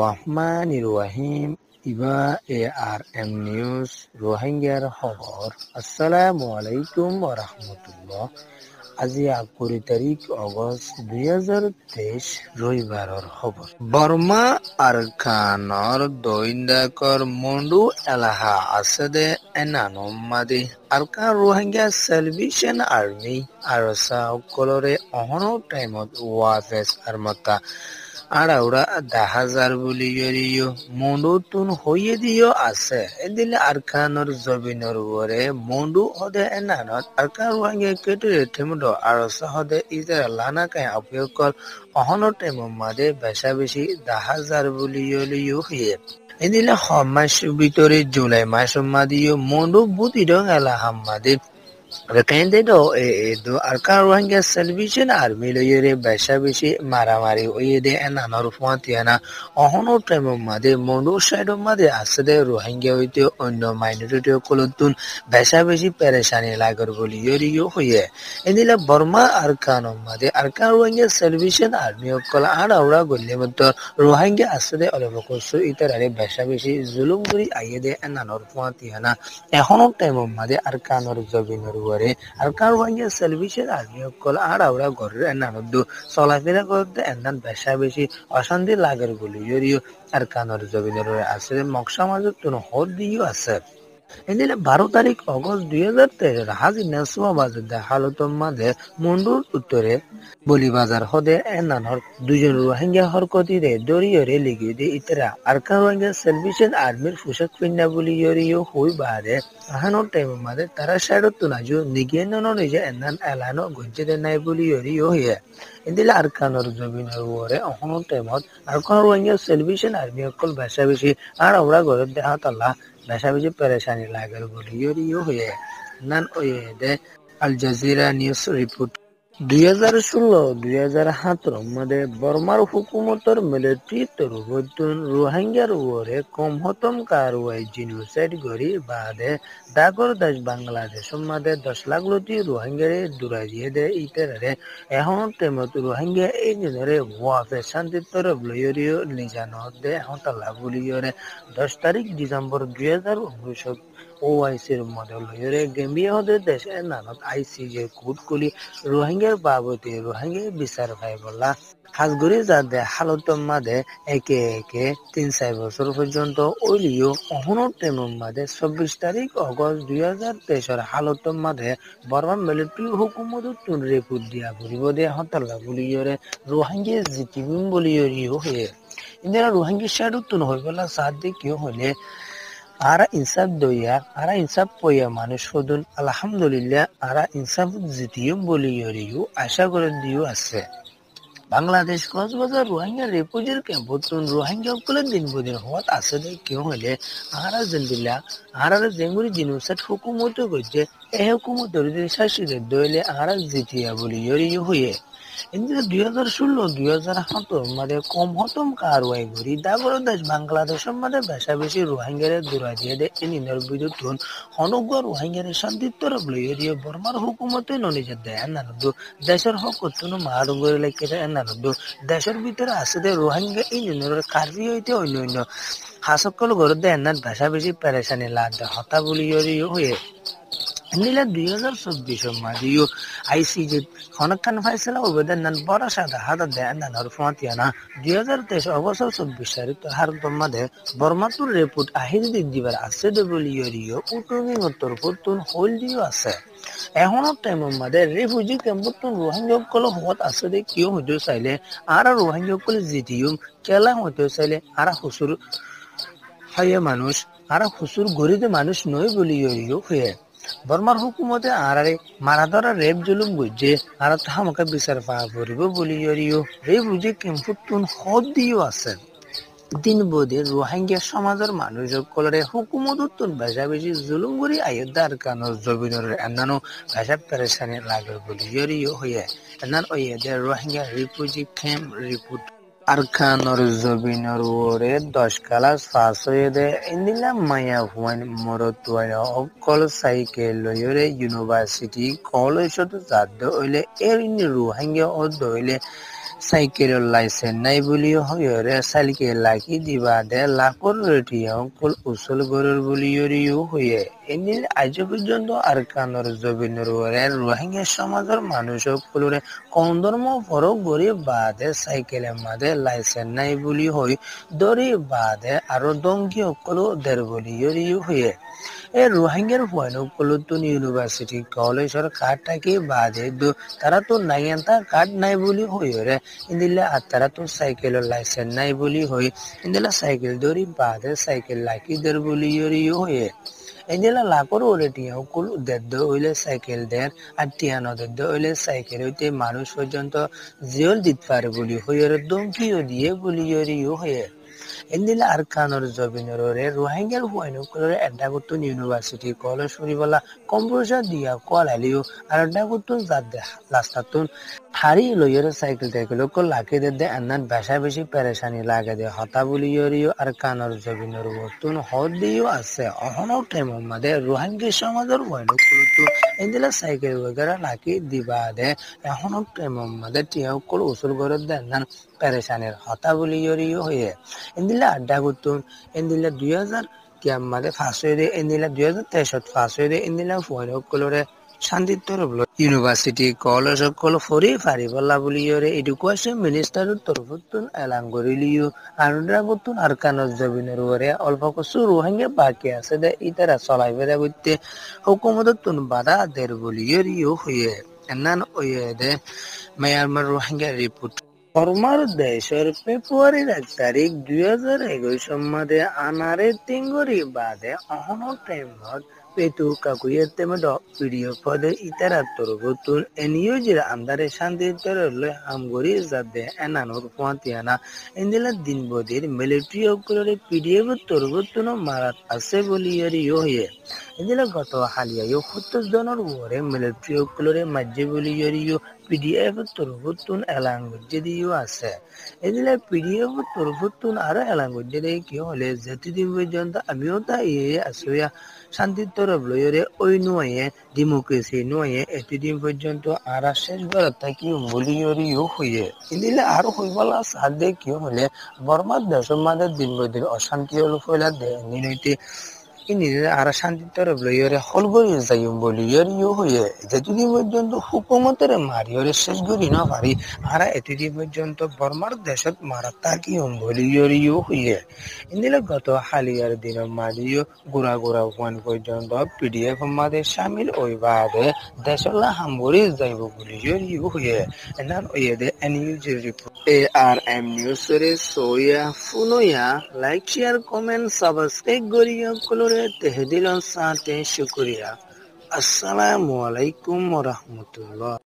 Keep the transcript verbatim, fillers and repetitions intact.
রহমানির রহিম ইবা এ R M news রোহিঙ্গার খবর। আসসালামু আলাইকুম ওয়া রাহমাতুল্লাহ। আজি আকুৰি তাৰিখ আগষ্ট দুই হাজাৰ তেইছ ৰবিবাৰৰ খবৰ। বৰ্মা আৰকানৰ দৈন্দাকৰ মণ্ডু এলাহা আছে দে এনানমাদি আৰকান ৰোহিংগা সেলভেশন আৰ্মি আৰু সকলৰে অহনো টাইমত ৱাফেছ আৰমতা আড়াউড়া দহ হাজার বুলি ইয়ো মন্ডু তুন হইয়ে দিও আছে এদিলে আরকানর জবিনর ওরে মন্ডু হদে এনানত আরকান রোহিঙ্গা কেটে থেমুদো আৰু সহদে ইজরা লানা কাই আপয়কল অহনো টেমো মাদে বেশা বেশি দহ হাজার বুলি ইয়ো হইয়ে এদিলে হমাস ভিতরে জুলাই মাস মাদিও মন্ডু বুতি ডং এলা হাম্মাদে Rekende do e do arkan rohingya salvation army lo yere besha beshi maramari oyede enanor fuantiana ohono time made mondo side made asade rohingya hoite onno minority kolotun besha beshi pereshani lagar boli yori yo hoye endila burma arkan made arkan rohingya salvation army okol ara ora golle motto rohingya asade olokosu itarare besha beshi zulum guri ayede enanor fuantiana ehono time made arkanor jobinor Arakan Rohingya salvation army সকল আড়াউড়া ঘরের এনানদ্দু চলাফেরা করতে এনান বেশা বেশি অশান্তি লাগার বলি যদিও আরকানর জবিনের আছে মক্সা মাজত তুন হদ দিও আছে এদিনে বারো তারিখ আগস্ট দুই হাজার তেইশ হাজি নেসুয়া বাজার হালতর মাঝে মন্ডুর উত্তরে বলিবাজার হদে এনানর দুজন রোহিঙ্গা হরকতিরে দরিয়রে লিগি দিয়ে ইতরা আরকান রোহিঙ্গা সেলভেশন আর্মির পোশাক পিন্না বলি ইয়রিও হই বারে আহানোর টাইমের মাঝে তারা সাইড তুনাজু নিগিয়ে নন নিজে এনান এলানো গঞ্জে নাই বলি ইয়রিও হইয়ে এদিলে আরকানর জমিনের ওরে অহনোর টাইমত আরকান রোহিঙ্গা সেলভেশন আর্মি অকল বেশা বেশি আর ওরা ঘরের দেহা তাল্লা বেশা বেশি পেরেশানি লাগার বলি ইয়রিও হইয়ে নান ওয়ে দে আল জাজিরা নিউজ রিপোর্ট দুই হাজার ষোলো দুই হাজার সতেরো মধ্যে বর্মার হুকুমতর মিলিটারি তরুণ রোহিঙ্গার ওরে কম হতম কারওয়াই জিনোসাইড গরি বাদে দাগর দেশ বাংলাদেশ মধ্যে দশ লাখ লতি রোহিঙ্গারে দুরাজিয়ে দে ইতারে এখন তেমত রোহিঙ্গা এই দিনরে ওয়াফে শান্তি তরফ লইরিও নিজানত দে এখন তালা বলিয়রে দশ তারিখ ডিসেম্বর দুই হাজার উনিশ ওআইসির মডেল লইরে গেম্বিয়া হতে দেশে নানত আইসিজে কুট কুলি রোহিঙ্গার বাবদে রোহিঙ্গা বিচার ভাই বলা হাজগুড়ি যাদে হালতর মাঝে একে একে তিন চার বছর পর্যন্ত ওইলিও অহনোর টেমর মাঝে চব্বিশ তারিখ আগস্ট দুই হাজার তেইশের হালতর মাঝে বর্মা মিলিটারি হুকুমত তুন রিপোর্ট দিয়া ঘুরিব দিয়ে হতাল্লা বলিয়রে রোহিঙ্গা জিতিবিম বলিয়রিও হয়ে ইন্দিরা রোহিঙ্গা সাইড তুন হয়ে গেলা সাত দিয়ে কেউ হইলে আরা ইনসাফ দইয়া আরা ইনসাফ পইয়া মানুষ হদুন আলহামদুলিল্লাহ আরা ইনসাফ জিতিয়ম বলি ইয়রিও আশা করে দিও আছে বাংলাদেশ কক্সবাজার রোহিঙ্গা রেফিউজির ক্যাম্পতুন রোহিঙ্গা সকলে দিন বদিন হওয়াত আছে দে কেউ হলে আরা জিন্দিল্লা আরা জেঙ্গুরি জিনোসাইড হুকুমত করছে এই হুকুমতের শাসিদের দইলে আরা জিতিয়া বলি ইয়রিও হয়ে কিন্তু দুই হাজার ষোলো দুই হাজার সতেরো মানে কম হতম কারওয়াই করি দাগর দেশ বাংলাদেশের মধ্যে বেশা বেশি রোহিঙ্গারে দূরা দিয়ে দেয় ইনিনের বিরুদ্ধে হনগ্য রোহিঙ্গারে শান্তির তরফ লইয়ে দিয়ে বর্মার হুকুমতে ননিজে দেয় এনানদু দেশের হক করতুন মাহাডঙ্গরি লেখে এনানদু দেশের ভিতরে আছে দে রোহিঙ্গা ইনিনের কার্বি হইতে অন্য অন্য হাসকল ঘর দেয় এনার বেশা বেশি পেরেশানি লাগ দেয় হতা বলি হয়ে নীলা দুই হাজার চব্বিশের মাঝেও আইসিজে খনকান ফাইসলা ওবেদের নান বড় সাদা হাতা দেয় নানার ফাঁতিয়ানা দুই হাজার তেইশ অবসর চব্বিশ তারিখ হারতর মাঝে বর্মাতুর রিপোর্ট আহির দিক দিবার আছে দে বলি ইয়রিও উটুমি উত্তর পত্তুন হইল দিও আছে এখনো টাইমের মাঝে রেফিউজি ক্যাম্পতুন রোহিঙ্গা সকল হওয়াত আছে দে কেউ হইতে চাইলে আর রোহিঙ্গা সকল জিতিও কেলা হইতে চাইলে আর হুসুর হয়ে মানুষ আর হুসুর গরিতে মানুষ নয় বলি ইয়রিও হয়ে বর্মার হুকুমতে আরারে মারা ধরা রেপ জুলুম বুঝে আর তাহামকে বিচার পাওয়া পড়িব বলি ইয়রিও রেপ বুঝে কেম্পুতুন হদ দিও আছে দিন বোধে রোহিঙ্গা সমাজের মানুষ সকলরে হুকুমত উত্তন বেশা বেশি জুলুম করি আয়োদ্ধার কানর জবিনের এনানো বেশা পেরেশানি লাগে বলি ইয়রিও হয়ে এনান ওয়েদে রোহিঙ্গা রিফিউজি ক্যাম্প রিপোর্ট আরকানর জবিনের ওরে দশ কালাস ফাঁস হয়ে দে ইন্দিলা মায়া হুয়ান মরতুয়ায় অকল সাইকেল লইরে ইউনিভার্সিটি কলেজত যাদ হইলে এর ইনি রোহিঙ্গা অদ হইলে সাইকেলের লাইসেন্স নাই বুলি হইরে সাইকেল লাগি দিবা দে লাখর রেটিয়া কল উসল গরর বুলি ইয়রিও হইয়ে এনিল আজ পর্যন্ত আরকানর জবিনর ওরে রোহিঙ্গা সমাজের মানুষ সকলরে কোন ধর্ম ফরক গরি বাদে সাইকেলের মাঝে লাইসেন্স নাই বুলি হই দরি বাদে আরো দঙ্গি সকল দের বুলি ইয়রিও হইয়ে এই রোহিঙ্গার ফয়নকলতুন ইউনিভার্সিটি কলেজের কার্ড থাকি বাদে তারা তো নাই এন্তা কার্ড নাই বুলি হইরে ইন্দিলে আর তারা তো সাইকেলের লাইসেন্স নাই বুলি হই ইন্দিলা সাইকেল দরি বাদে সাইকেল লাকি দের বুলি ইয়রিও হইয়ে ইন্দিলা লাখর ওরে টিয়া কুল দেদ্দ হইলে সাইকেল দের আর টিয়ানো দেদ্দ হইলে সাইকেল হইতে মানুষ পর্যন্ত জিওল দিতে পারে বুলি হইরে দমকিও দিয়ে বুলি ইয়রিও হইয়ে ইন্দিলা আরকানর জবিনরে রোহিঙ্গার ফয়নকলরে এডাগুতুন ইউনিভার্সিটি কলেজ ফুরিবলা কম্পিউটার দিয়া কল আলিও আর এডাগুতুন জাদে লাস্তাতুন হারি লইরে সাইকেল টাইকেল কল লাকি দে আন্নান বেশা বেশি পেরেশানি লাগে দে হতা বলি ইয়রিও আরকানর জবিনর বতুন হদ দিও আছে অহনো টাইম মাদে রোহিঙ্গা সমাজের ফয়নকলতো ইন্দিলা সাইকেল वगैरह লাকি দিবা দে এহনো টাইম মাদে টিয়াও কল উসুল করে দে আন্নান পেরেশানির হতা বলি ইয়রিও হয়ে ইন্দিলা আড্ডা করতুন ইন্দিলা দুই হাজার কিয়াম মাদে ফাঁস হয়ে দে ইন্দিলা দুই হাজার তেইশত ফাঁস হয়ে দে ইন্দিলা ফয়নকলরে শান্তিত্বর ইউনিভার্সিটি কলেজ সকল ফরি ফারিবলা বুলি ইয়রে এডুকেশন মিনিস্টারের তরফতুন এলান করিলিও আরুডাগুতুন আরকানজ জবিনের ওরে অল্প কিছু রোহিঙ্গা বাকি আছে দে ইতারা চলাইবে দে করতে হুকুমততুন বাধা দের বুলি ইয়রিও হইয়ে এনান ওয়ে দে মায়ানমার রোহিঙ্গা রিপোর্ট বর্মার দেশের ফেব্রুয়ারির এক তারিখ দুই হাজার একুশ মাদে আনারে তিঙ্গরি বাদে অহনো টাইমত পেতু কাকুয়ের তেমদ ভিডিও পদে ইতারা তরবতুন এনিউজের আন্দারে শান্তি তরলে আমগরি যাদে এনানোর পোয়াতিয়ানা ইন্দিলা দিন বদির মিলিটারি অকুলরে পিডিএফ তরবতুন মারাত আছে বলি ইয়রিও হয়ে ইন্দিলা গত হালিয়ায়ও সত্তর জনের ওরে মিলিটারি অকুলরে মাঝে বলি ইয়রিও পিডিএফ তরফতুন এলাঙ্গুজে দিও আছে এদিলে পিডিএফ তরফতুন আরো এলাঙ্গুজে দিয়ে কি হলে যেতদিন পর্যন্ত আমিও তা ইয়ে আসুয়া শান্তির তরফ লইরে ওই নয়ে ডেমোক্রেসি নয়ে এতদিন পর্যন্ত আর শেষ বার থাকি বলিয়রিও হইয়ে এদিলে আর হইবলা সাদে কি হলে বর্মার দেশের মাঝে দিন বদিন অশান্তি হল ফেলা দেয় নিলইতে ইনি আর শান্তি তরফ লইরে হলগরি যাইম বলি ইয়রিও হইয়ে যেতদিন পর্যন্ত হুকুমতের মারিয়রে শেষ করি না পারি আর এতদিন পর্যন্ত বর্মার দেশত মারা তাকিম বলি ইয়রিও হইয়ে ইন্দিলে গত হালিয়ার দিন মারিও গুড়া গুড়া ওয়ান পর্যন্ত পিডিএফ মাদে সামিল ওই বাদে দেশলা হামগরি যাইব বলি ইয়রিও হইয়ে এনান ওয়ে দে এনিউজ report A R M news রে সোয়া ফুনোয়া লাইক শেয়ার কমেন্ট সাবস্ক্রাইব করিয়া কলরে তেহদিল সাথে শুকরিয়া আসসালামু আলাইকুম ওয়া রাহমাতুল্লাহ।